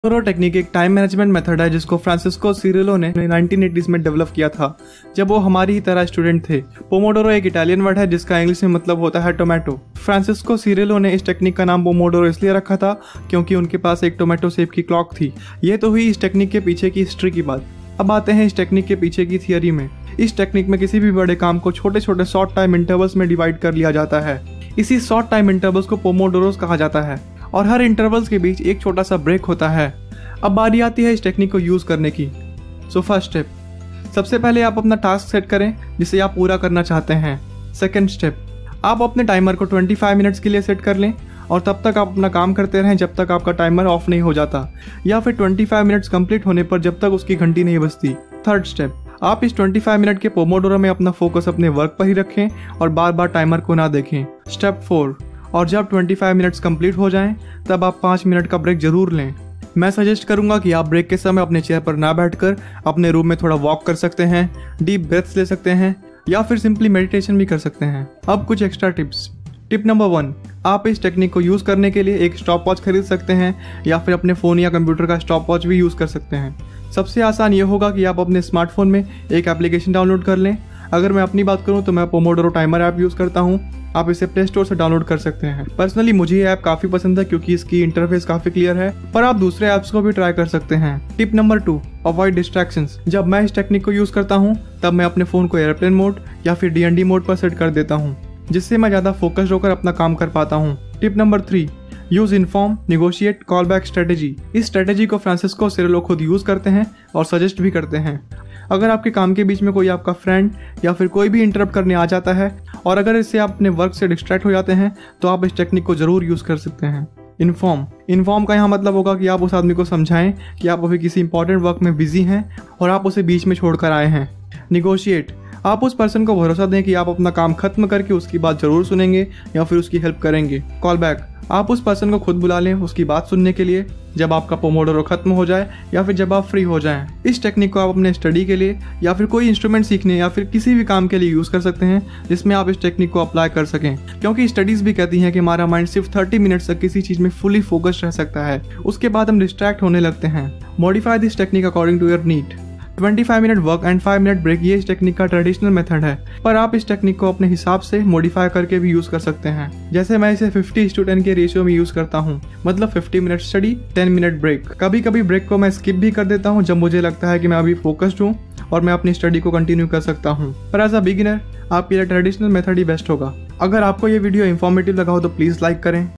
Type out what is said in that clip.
Pomodoro technique एक time management method है जिसको फ्रांसिस्को सिरिलो ने 1980s में डेवलप किया था जब वो हमारी ही तरह स्टूडेंट थे। पोमोडोरो एक इटालियन वर्ड है जिसका इंग्लिश में मतलब होता है टोमेटो। फ्रांसिस्को सिरिलो ने इस टेक्निक का नाम पोमोडोरो इसलिए रखा था क्योंकि उनके पास एक टोमेटो शेप की क्लॉक थी। ये तो हुई इस टेक्निक के पीछे की हिस्ट्री की बात। अब आते हैं इस टेक्निक के पीछे की थियरी में। इस टेक्निक में किसी भी बड़े काम को छोटे छोटे शॉर्ट टाइम इंटरवल्स में डिवाइड कर लिया जाता है। इसी शॉर्ट टाइम इंटरवल्स को पोमोडोरोस कहा जाता है और हर इंटरवल्स के बीच एक छोटा सा ब्रेक होता है। अब बारी आती है इस टेक्निक को यूज करने की। सो फर्स्ट स्टेप, सबसे पहले आप अपना टास्क सेट करें जिसे आप पूरा करना चाहते हैं। सेकंड स्टेप, आप अपने टाइमर को 25 मिनट्स के लिए सेट कर लें और तब तक आप अपना काम करते रहें जब तक आपका टाइमर ऑफ नहीं हो जाता, या फिर 25 मिनट्स कंप्लीट होने पर जब तक उसकी घंटी नहीं बजती। थर्ड स्टेप, आप इस 25 मिनट के पोमोडोरो में अपना फोकस अपने वर्क पर ही रखें और बार बार टाइमर को ना देखें। स्टेप 4, और जब 25 मिनट्स कंप्लीट हो जाएं तब आप 5 मिनट का ब्रेक जरूर लें। मैं सजेस्ट करूंगा कि आप ब्रेक के समय अपने चेयर पर ना बैठकर अपने रूम में थोड़ा वॉक कर सकते हैं, डीप ब्रेथ्स ले सकते हैं या फिर सिंपली मेडिटेशन भी कर सकते हैं। अब कुछ एक्स्ट्रा टिप्स। टिप नंबर 1, आप इस टेक्निक को यूज़ करने के लिए एक स्टॉप वॉच खरीद सकते हैं या फिर अपने फ़ोन या कंप्यूटर का स्टॉप वॉच भी यूज़ कर सकते हैं। सबसे आसान ये होगा कि आप अपने स्मार्टफोन में एक एप्लीकेशन डाउनलोड कर लें। अगर मैं अपनी बात करूं तो मैं पोमोडोरो टाइमर ऐप यूज़ करता हूं। आप इसे प्ले स्टोर से डाउनलोड कर सकते हैं। पर्सनली मुझे ये ऐप काफ़ी पसंद है क्योंकि इसकी इंटरफेस काफ़ी क्लियर है, पर आप दूसरे ऐप्स को भी ट्राई कर सकते हैं। Tip number 2, avoid distractions. जब मैं इस टेक्निक को यूज़ करता हूँ तब मैं अपने फ़ोन को एयरप्लेन मोड या फिर DND मोड पर सेट कर देता हूँ, जिससे मैं ज़्यादा फोकस्ड होकर अपना काम कर पाता हूँ। Tip number 3, use inform, negotiate, call back strategy. इस स्ट्रेटेजी को फ्रांसिस्को सिरिलो खुद यूज करते हैं और सजेस्ट भी करते हैं। अगर आपके काम के बीच में कोई आपका फ्रेंड या फिर कोई भी इंटरप्ट करने आ जाता है और अगर इससे आप अपने वर्क से डिस्ट्रैक्ट हो जाते हैं तो आप इस टेक्निक को जरूर यूज कर सकते हैं। इन्फॉर्म का यहाँ मतलब होगा कि आप उस आदमी को समझाएं कि आप अभी किसी इंपॉर्टेंट वर्क में बिजी हैं और आप उसे बीच में छोड़कर आए हैं। निगोशिएट, आप उस पर्सन को भरोसा दें कि आप अपना काम खत्म करके उसकी बात जरूर सुनेंगे या फिर उसकी हेल्प करेंगे। कॉल बैक, आप उस पर्सन को खुद बुला लें उसकी बात सुनने के लिए जब आपका पोमोडोरो खत्म हो जाए या फिर जब आप फ्री हो जाएं। इस टेक्निक को आप अपने स्टडी के लिए या फिर कोई इंस्ट्रूमेंट सीखने या फिर किसी भी काम के लिए यूज़ कर सकते हैं जिसमें आप इस टेक्निक को अप्लाई कर सकें, क्योंकि स्टडीज़ भी कहती हैं कि हमारा माइंड सिर्फ 30 मिनट्स तक किसी चीज़ में फुली फोकस्ड रह सकता है, उसके बाद हम डिस्ट्रैक्ट होने लगते हैं। Modify this technique according to your need. 25 minute work and 5 minute break ये इस टेक्निक का ट्रेडिशनल मेथड है, पर आप इस टेक्निक को अपने हिसाब से मॉडिफाई करके भी यूज कर सकते हैं। जैसे मैं इसे 50:10 के रेशियो में यूज करता हूँ, मतलब 50 मिनट स्टडी, 10 मिनट ब्रेक। कभी कभी ब्रेक को मैं स्किप भी कर देता हूँ जब मुझे लगता है कि मैं अभी फोकस्ड हूँ और मैं अपनी स्टडी को कंटिन्यू कर सकता हूँ, पर एज अ बिगिनर आपके लिए ट्रेडिशनल मेथड ही बेस्ट होगा। अगर आपको ये वीडियो इन्फॉर्मेटिव लगा हो तो प्लीज लाइक करें।